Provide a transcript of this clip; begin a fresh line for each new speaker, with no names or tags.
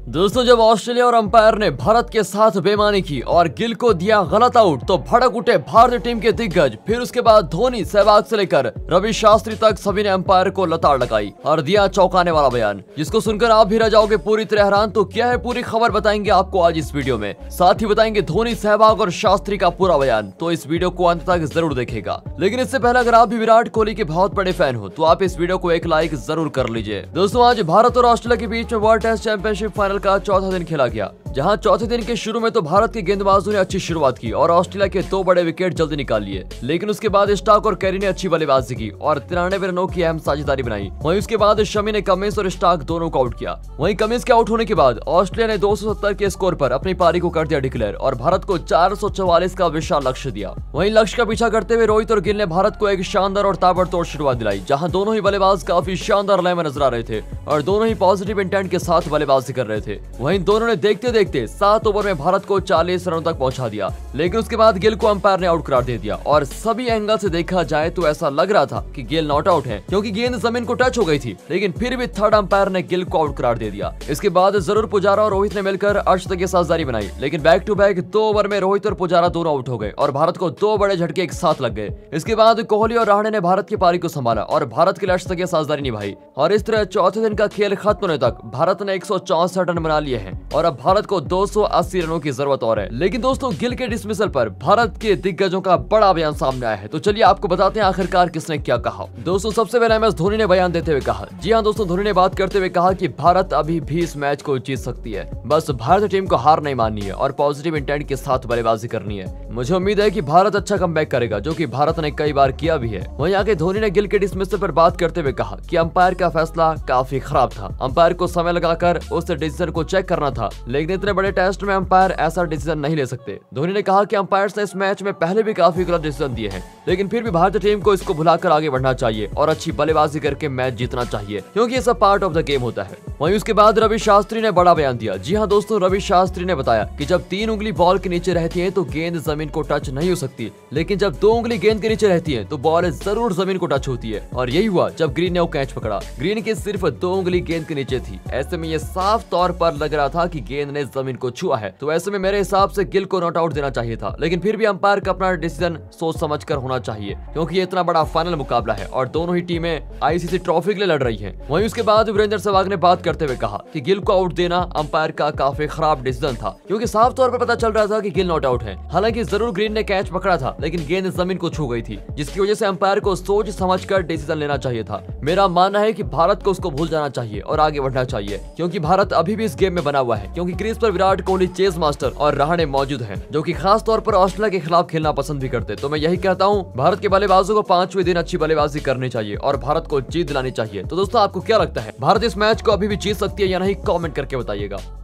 दोस्तों, जब ऑस्ट्रेलिया और अंपायर ने भारत के साथ बेईमानी की और गिल को दिया गलत आउट तो भड़क उठे भारतीय टीम के दिग्गज। फिर उसके बाद धोनी, सहवाग से लेकर रवि शास्त्री तक सभी ने अंपायर को लताड़ लगाई और दिया चौंकाने वाला बयान, जिसको सुनकर आप भी रह जाओगे पूरी तरह हैरान। तो क्या है पूरी खबर बताएंगे आपको आज इस वीडियो में, साथ ही बताएंगे धोनी, सहवाग और शास्त्री का पूरा बयान। तो इस वीडियो को अंत तक जरूर देखेगा। लेकिन इससे पहले अगर आप भी विराट कोहली के बहुत बड़े फैन हो तो आप इस वीडियो को एक लाइक जरूर कर लीजिए। दोस्तों, आज भारत और ऑस्ट्रेलिया के बीच में वर्ल्ड टेस्ट चैंपियनशिप फाइनल का चौथा दिन खेला गया, जहां चौथे दिन के शुरू में तो भारत के गेंदबाजों ने अच्छी शुरुआत की और ऑस्ट्रेलिया के 2 बड़े विकेट जल्दी निकाल लिए। लेकिन उसके बाद स्टार्क और कैरी ने अच्छी बल्लेबाजी की और 93 रनों की अहम साझेदारी बनाई। वहीं उसके बाद शमी ने कमिंस और स्टार्क दोनों को आउट किया। वहीं कमिंस के आउट होने के बाद ऑस्ट्रेलिया ने 270 के स्कोर पर अपनी पारी को कर दिया डिक्लेयर और भारत को 444 का विशाल लक्ष्य दिया। वहीं लक्ष्य का पीछा करते हुए रोहित और गिल ने भारत को एक शानदार और ताबड़तोड़ शुरुआत दिलाई, जहां दोनों ही बल्लेबाज काफी शानदार लय में नजर आ रहे थे और दोनों ही पॉजिटिव इंटेंट के साथ बल्लेबाजी कर रहे थे। वहीं दोनों ने देखते देखते 7 ओवर में भारत को 40 रनों तक पहुंचा दिया। लेकिन उसके बाद गिल को अंपायर ने आउट करार दे दिया और सभी एंगल से देखा जाए तो ऐसा लग रहा था कि गिल नॉट आउट है, क्योंकि गेंद जमीन को टच हो गई थी। लेकिन फिर भी थर्ड अंपायर ने गिल को आउट करार दे दिया। इसके बाद जरूर पुजारा और रोहित ने मिलकर अर्शदीप की साझेदारी बनाई, लेकिन बैक टू बैक 2 ओवर में रोहित और पुजारा दोनों आउट हो गए और भारत को 2 बड़े झटके एक साथ लग गए। इसके बाद कोहली और रहाणे ने भारत की पारी को संभाला और भारत के लक्ष्य की साझेदारी निभाई और इस तरह चौथे दिन का खेल खत्म होने तक भारत ने 164 रन बना लिए हैं और अब भारत को 280 रनों की जरूरत और है। लेकिन दोस्तों, गिल के डिसमिसल पर भारत के दिग्गजों का बड़ा बयान सामने आया है। तो चलिए आपको बताते हैं आखिरकार किसने क्या कहा। दोस्तों, सबसे पहले MS धोनी ने बयान देते हुए कहा, जी हां दोस्तों, धोनी ने बात करते हुए कहा कि भारत अभी भी इस मैच को जीत सकती है, बस भारतीय टीम को हार नहीं माननी है और पॉजिटिव इंटेंट के साथ बल्लेबाजी करनी है। मुझे उम्मीद है कि भारत अच्छा कमबैक करेगा, जो कि भारत ने कई बार किया भी है। वहीं आगे धोनी ने गिल के डिसमिसल पर बात करते हुए कहा कि अंपायर का फैसला काफी खराब था। अंपायर को समय लगाकर उस डिसीजन को चेक करना था, लेकिन इतने बड़े टेस्ट में अंपायर ऐसा डिसीजन नहीं ले सकते। धोनी ने कहा कि अंपायर्स ने इस मैच में पहले भी काफी गलत डिसीजन दिए हैं, लेकिन फिर भी भारतीय टीम को इसको भुलाकर आगे बढ़ना चाहिए और अच्छी बल्लेबाजी करके मैच जीतना चाहिए, क्योंकि ये सब पार्ट ऑफ द गेम होता है। वहीं उसके बाद रवि शास्त्री ने बड़ा बयान दिया। जी हां दोस्तों, रवि शास्त्री ने बताया कि जब 3 उंगली बॉल के नीचे रहती है तो गेंद जमीन को टच नहीं हो सकती, लेकिन जब 2 उंगली गेंद के नीचे रहती है तो बॉल जरूर जमीन को टच होती है। और यही हुआ जब ग्रीन ने वो कैच पकड़ा। ग्रीन की सिर्फ 2 उंगली गेंद के नीचे थी। ऐसे में ये साफ तौर पर लग रहा था कि गेंद ने जमीन को छुआ है। तो ऐसे में मेरे हिसाब से गिल को नॉट आउट देना चाहिए था, लेकिन फिर भी अंपायर का अपना डिसीजन सोच समझकर होना चाहिए, क्योंकि ये इतना बड़ा फाइनल मुकाबला है और दोनों ही टीमें ICC ट्रॉफी के लिए लड़ रही हैं। वहीं उसके बाद वीरेंद्र सहवाग ने बात करते हुए कहा कि गिल को आउट देना अंपायर का काफी खराब डिसीजन था, क्योंकि साफ तौर पर पता चल रहा था कि गिल नॉट आउट है। हालांकि जरूर ग्रीन ने कैच पकड़ा था, लेकिन गेंद जमीन को छू गई थी, जिसकी वजह से अंपायर को सोच समझकर डिसीजन लेना चाहिए था। मेरा मानना है कि भारत को उसको भूल जाना चाहिए और आगे बढ़ना चाहिए, क्योंकि भारत अभी भी इस गेम में बना हुआ है, क्योंकि क्रीज पर विराट कोहली, चेज मास्टर और रहाणे मौजूद हैं, जो कि खास तौर पर ऑस्ट्रेलिया के खिलाफ खेलना पसंद भी करते। तो मैं यही कहता हूं, भारत के बल्लेबाजों को 5वें दिन अच्छी बल्लेबाजी करनी चाहिए और भारत को जीत दिलानी चाहिए। तो दोस्तों, आपको क्या लगता है, भारत इस मैच को अभी भी जीत सकती है या नहीं? कमेंट करके बताइएगा।